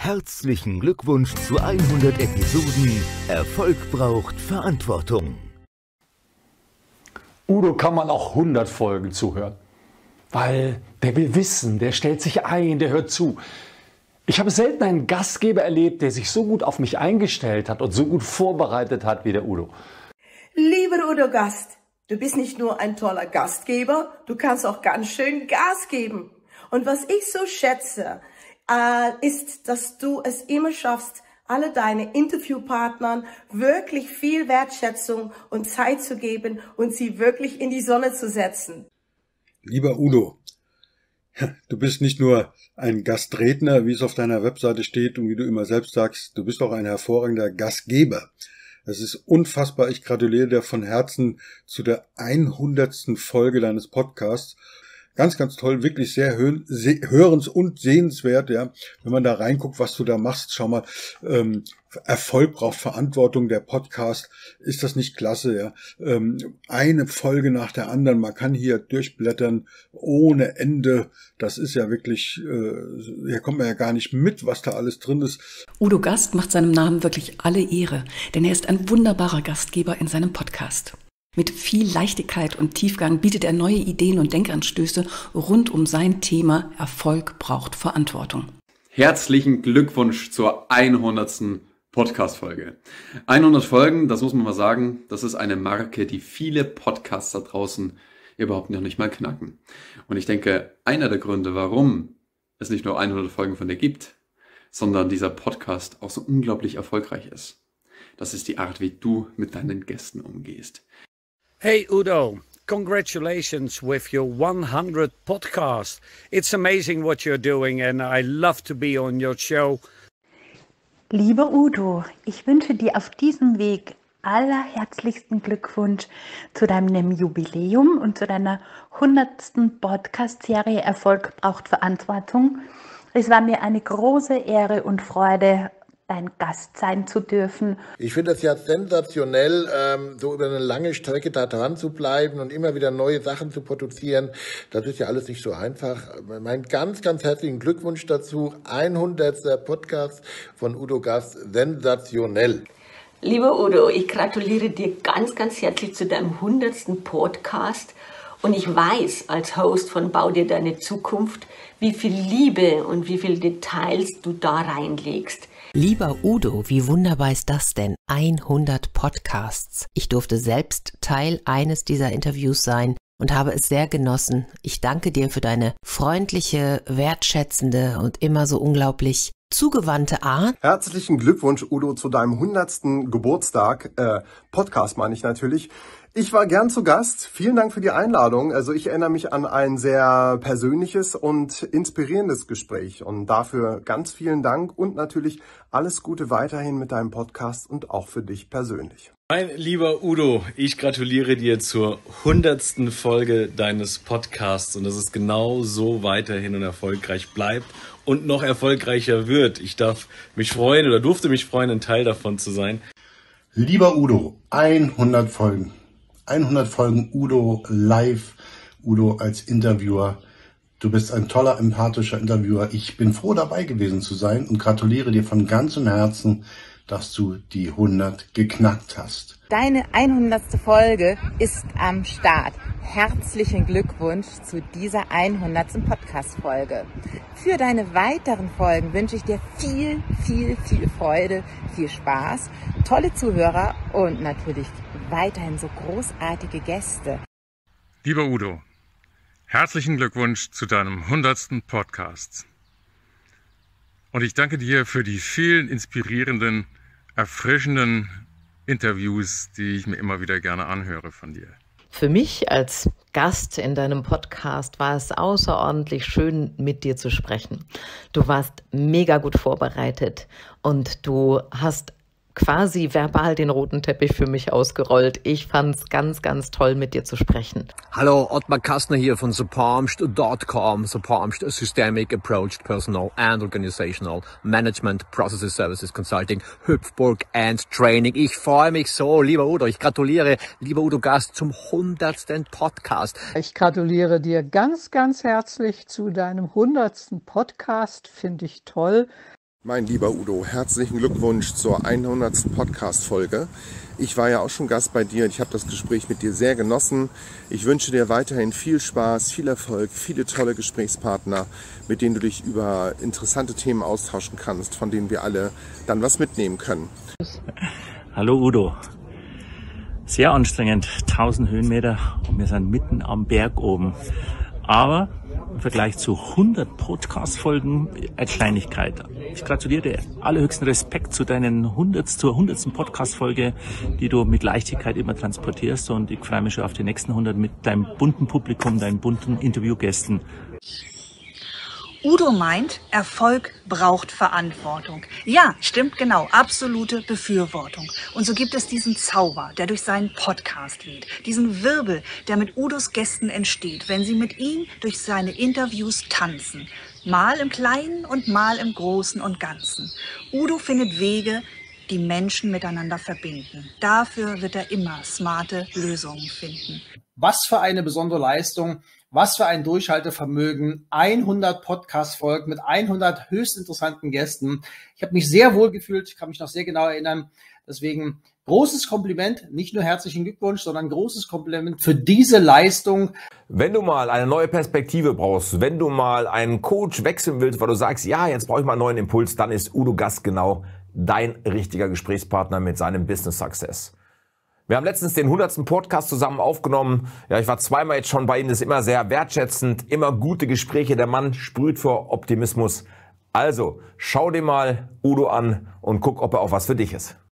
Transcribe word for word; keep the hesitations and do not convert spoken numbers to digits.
Herzlichen Glückwunsch zu hundert Episoden. Erfolg braucht Verantwortung. Udo kann man auch hundert Folgen zuhören, weil der will wissen, der stellt sich ein, der hört zu. Ich habe selten einen Gastgeber erlebt, der sich so gut auf mich eingestellt hat und so gut vorbereitet hat wie der Udo. Lieber Udo Gast, du bist nicht nur ein toller Gastgeber, du kannst auch ganz schön Gas geben. Und was ich so schätze, äh, ist, dass du es immer schaffst, alle deine Interviewpartnern wirklich viel Wertschätzung und Zeit zu geben und sie wirklich in die Sonne zu setzen. Lieber Udo, du bist nicht nur ein Gastredner, wie es auf deiner Webseite steht und wie du immer selbst sagst, du bist auch ein hervorragender Gastgeber. Das ist unfassbar. Ich gratuliere dir von Herzen zu der hundertsten Folge deines Podcasts. Ganz, ganz toll, wirklich sehr hörens- und sehenswert, ja. Wenn man da reinguckt, was du da machst, schau mal, ähm, Erfolg braucht Verantwortung, der Podcast, ist das nicht klasse, ja. Ähm, eine Folge nach der anderen, man kann hier durchblättern ohne Ende. Das ist ja wirklich, äh, hier kommt man ja gar nicht mit, was da alles drin ist. Udo Gast macht seinem Namen wirklich alle Ehre, denn er ist ein wunderbarer Gastgeber in seinem Podcast. Mit viel Leichtigkeit und Tiefgang bietet er neue Ideen und Denkanstöße rund um sein Thema Erfolg braucht Verantwortung. Herzlichen Glückwunsch zur hundertsten Podcast-Folge. hundert Folgen, das muss man mal sagen, das ist eine Marke, die viele Podcasts da draußen überhaupt noch nicht mal knacken. Und ich denke, einer der Gründe, warum es nicht nur hundert Folgen von dir gibt, sondern dieser Podcast auch so unglaublich erfolgreich ist, das ist die Art, wie du mit deinen Gästen umgehst. Hey Udo, congratulations with your hundredth podcast. It's amazing what you're doing and I love to be on your show. Lieber Udo, ich wünsche dir auf diesem Weg allerherzlichsten Glückwunsch zu deinem Jubiläum und zu deiner hundertsten Podcast-Serie Erfolg braucht Verantwortung. Es war mir eine große Ehre und Freude, dein Gast sein zu dürfen. Ich finde es ja sensationell, ähm, so über eine lange Strecke da dran zu bleiben und immer wieder neue Sachen zu produzieren. Das ist ja alles nicht so einfach. Mein ganz, ganz herzlichen Glückwunsch dazu. hundertster Podcast von Udo Gast. Sensationell. Lieber Udo, ich gratuliere dir ganz, ganz herzlich zu deinem hundertsten Podcast. Und ich weiß als Host von Bau dir deine Zukunft, wie viel Liebe und wie viele Details du da reinlegst. Lieber Udo, wie wunderbar ist das denn? hundert Podcasts. Ich durfte selbst Teil eines dieser Interviews sein und habe es sehr genossen. Ich danke dir für deine freundliche, wertschätzende und immer so unglaublich zugewandte Art. Herzlichen Glückwunsch, Udo, zu deinem hundertsten Geburtstag. Äh, Podcast meine ich natürlich. Ich war gern zu Gast. Vielen Dank für die Einladung. Also ich erinnere mich an ein sehr persönliches und inspirierendes Gespräch. Und dafür ganz vielen Dank und natürlich alles Gute weiterhin mit deinem Podcast und auch für dich persönlich. Mein lieber Udo, ich gratuliere dir zur hundertsten Folge deines Podcasts und dass es genau so weiterhin und erfolgreich bleibt und noch erfolgreicher wird. Ich darf mich freuen oder durfte mich freuen, ein Teil davon zu sein. Lieber Udo, hundert Folgen. hundert Folgen Udo live, Udo als Interviewer. Du bist ein toller, empathischer Interviewer. Ich bin froh, dabei gewesen zu sein und gratuliere dir von ganzem Herzen, dass du die hundert geknackt hast. Deine hundertste Folge ist am Start. Herzlichen Glückwunsch zu dieser hundertsten Podcast-Folge. Für deine weiteren Folgen wünsche ich dir viel, viel, viel Freude, viel Spaß, tolle Zuhörer und natürlich weiterhin so großartige Gäste. Lieber Udo, herzlichen Glückwunsch zu deinem hundertsten Podcast. Und ich danke dir für die vielen inspirierenden, erfrischenden Interviews, die ich mir immer wieder gerne anhöre von dir. Für mich als Gast in deinem Podcast war es außerordentlich schön, mit dir zu sprechen. Du warst mega gut vorbereitet und du hast quasi verbal den roten Teppich für mich ausgerollt. Ich fand's ganz, ganz toll, mit dir zu sprechen. Hallo, Ottmar Kastner hier von Suppormst Punkt com. Suppormst, Systemic Approach Personal and Organizational Management Processes Services Consulting, Hüpfburg and Training. Ich freue mich so, lieber Udo. Ich gratuliere, lieber Udo Gast, zum hundertsten Podcast. Ich gratuliere dir ganz, ganz herzlich zu deinem hundertsten Podcast. Finde ich toll. Mein lieber Udo, herzlichen Glückwunsch zur hundertsten Podcast-Folge. Ich war ja auch schon Gast bei dir und ich habe das Gespräch mit dir sehr genossen. Ich wünsche dir weiterhin viel Spaß, viel Erfolg, viele tolle Gesprächspartner, mit denen du dich über interessante Themen austauschen kannst, von denen wir alle dann was mitnehmen können. Hallo Udo. Sehr anstrengend, tausend Höhenmeter und wir sind mitten am Berg oben. Aber im Vergleich zu hundert Podcast-Folgen eine Kleinigkeit. Ich gratuliere dir, allerhöchsten Respekt zu deinen hundert, zur hundertsten Podcast-Folge, die du mit Leichtigkeit immer transportierst, und ich freue mich schon auf die nächsten hundert mit deinem bunten Publikum, deinen bunten Interviewgästen. Udo meint, Erfolg braucht Verantwortung. Ja, stimmt genau, absolute Befürwortung. Und so gibt es diesen Zauber, der durch seinen Podcast weht. Diesen Wirbel, der mit Udos Gästen entsteht, wenn sie mit ihm durch seine Interviews tanzen. Mal im Kleinen und mal im Großen und Ganzen. Udo findet Wege, die Menschen miteinander verbinden. Dafür wird er immer smarte Lösungen finden. Was für eine besondere Leistung. Was für ein Durchhaltevermögen, hundert Podcast-Folgen mit hundert höchst interessanten Gästen. Ich habe mich sehr wohl gefühlt, ich kann mich noch sehr genau erinnern. Deswegen großes Kompliment, nicht nur herzlichen Glückwunsch, sondern großes Kompliment für diese Leistung. Wenn du mal eine neue Perspektive brauchst, wenn du mal einen Coach wechseln willst, weil du sagst, ja, jetzt brauche ich mal einen neuen Impuls, dann ist Udo Gast genau dein richtiger Gesprächspartner mit seinem Business Success. Wir haben letztens den hundertsten Podcast zusammen aufgenommen. Ja, ich war zweimal jetzt schon bei ihm, das ist immer sehr wertschätzend, immer gute Gespräche. Der Mann sprüht vor Optimismus. Also, schau dir mal Udo an und guck, ob er auch was für dich ist.